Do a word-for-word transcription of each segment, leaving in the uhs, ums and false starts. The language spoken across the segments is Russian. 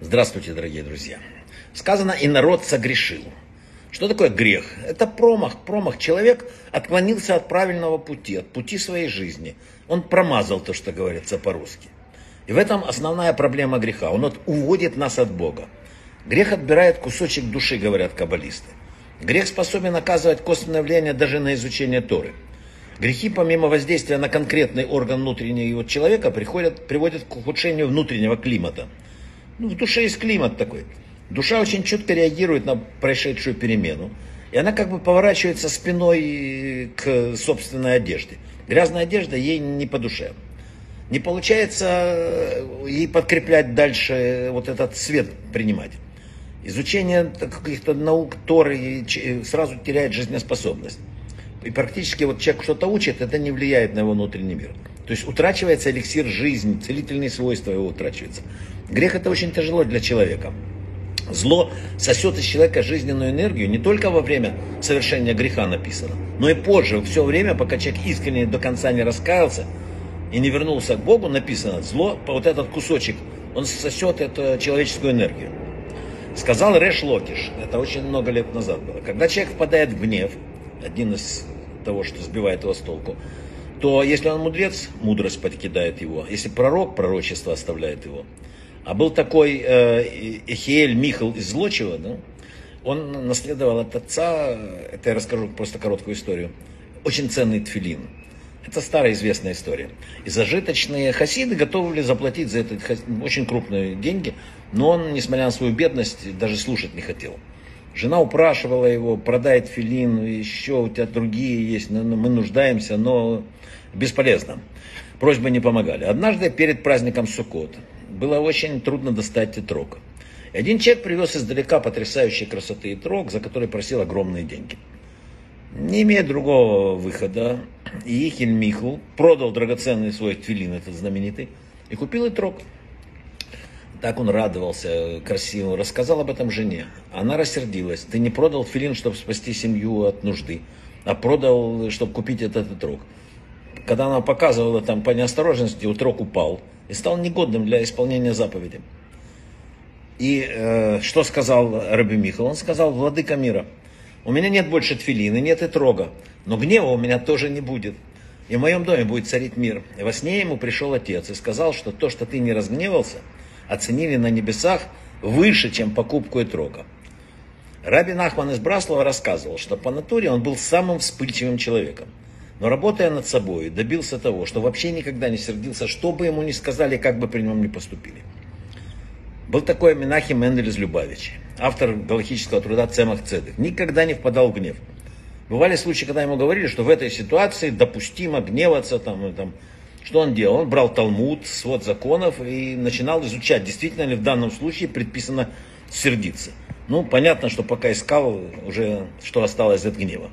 Здравствуйте, дорогие друзья. Сказано, и народ согрешил. Что такое грех? Это промах, промах. Человек отклонился от правильного пути, от пути своей жизни. Он промазал то, что говорится по-русски. И в этом основная проблема греха. Он от, уводит нас от Бога. Грех отбирает кусочек души, говорят каббалисты. Грех способен оказывать косвенное влияние даже на изучение Торы. Грехи, помимо воздействия на конкретный орган внутреннего человека, приходят, приводят к ухудшению внутреннего климата. Ну, в душе есть климат такой. Душа очень чутко реагирует на происшедшую перемену. И она как бы поворачивается спиной к собственной одежде. Грязная одежда ей не по душе. Не получается ей подкреплять дальше вот этот свет принимать. Изучение каких-то наук Торы сразу теряет жизнеспособность. И практически вот человек что-то учит, это не влияет на его внутренний мир. То есть утрачивается эликсир жизни, целительные свойства его утрачиваются. Грех это очень тяжело для человека. Зло сосет из человека жизненную энергию не только во время совершения греха написано, но и позже, все время, пока человек искренне до конца не раскаялся и не вернулся к Богу, написано, зло, вот этот кусочек, он сосет эту человеческую энергию. Сказал Реш Локиш, это очень много лет назад было, когда человек впадает в гнев, один из того, что сбивает его с толку, то если он мудрец, мудрость подкидает его, если пророк, пророчество оставляет его. А был такой э, Эхиэль Михал из Злочева, да? Он наследовал от отца, это я расскажу просто короткую историю, очень ценный тфилин. Это старая известная история. И зажиточные хасиды готовы были заплатить за это очень крупные деньги, но он, несмотря на свою бедность, даже слушать не хотел. Жена упрашивала его, продай тфилин, еще у тебя другие есть, мы нуждаемся, но бесполезно. Просьбы не помогали. Однажды перед праздником Суккот было очень трудно достать этрог. И один человек привез издалека потрясающей красоты этрог, за который просил огромные деньги. Не имея другого выхода, Иехель Михал продал драгоценный свой тфилин, этот знаменитый, и купил этрог. Так он радовался, красиво, рассказал об этом жене. Она рассердилась. Ты не продал тфилин, чтобы спасти семью от нужды, а продал, чтобы купить этот этрог. Когда она показывала там по неосторожности, этрог упал и стал негодным для исполнения заповеди. И э, что сказал Раби Михал? Он сказал, владыка мира, у меня нет больше тфилина, нет этрога, но гнева у меня тоже не будет. И в моем доме будет царить мир. И во сне ему пришел отец и сказал, что то, что ты не разгневался, оценили на небесах выше, чем покупку этрога. Раби Нахман из Браслова рассказывал, что по натуре он был самым вспыльчивым человеком. Но работая над собой, добился того, что вообще никогда не сердился, что бы ему ни сказали, как бы при нем ни поступили. Был такой Менахем Мендель из Любавичи, автор галахического труда Цемах Цедек. Никогда не впадал в гнев. Бывали случаи, когда ему говорили, что в этой ситуации допустимо гневаться. Там, и там. Что он делал? Он брал Талмуд, свод законов и начинал изучать, действительно ли в данном случае предписано сердиться. Ну, понятно, что пока искал, уже что осталось от гнева.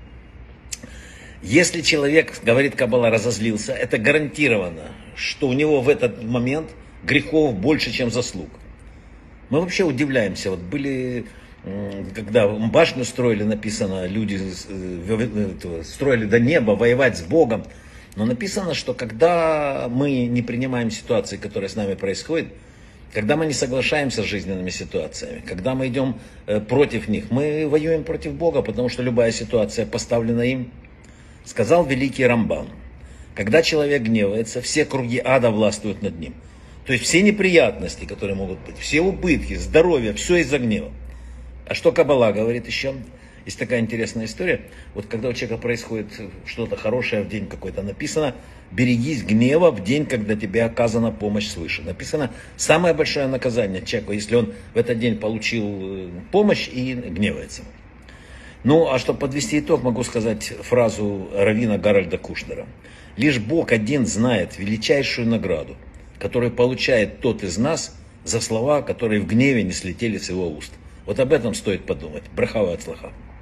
Если человек, говорит Каббала, разозлился, это гарантированно, что у него в этот момент грехов больше, чем заслуг. Мы вообще удивляемся. Вот были, когда башню строили, написано, люди строили до неба, воевать с Богом. Но написано, что когда мы не принимаем ситуации, которые с нами происходят, когда мы не соглашаемся с жизненными ситуациями, когда мы идем против них, мы воюем против Бога, потому что любая ситуация поставлена им. Сказал великий Рамбан, когда человек гневается, все круги ада властвуют над ним. То есть все неприятности, которые могут быть, все убытки, здоровье, все из-за гнева. А что Каббала говорит еще? Есть такая интересная история. Вот когда у человека происходит что-то хорошее в день какой-то, написано, берегись гнева в день, когда тебе оказана помощь свыше. Написано, самое большое наказание человеку, если он в этот день получил помощь и гневается. Ну, а чтобы подвести итог, могу сказать фразу раввина Гарольда Кушнера. Лишь Бог один знает величайшую награду, которую получает тот из нас за слова, которые в гневе не слетели с его уст. Вот об этом стоит подумать. Браха ва ацлаха.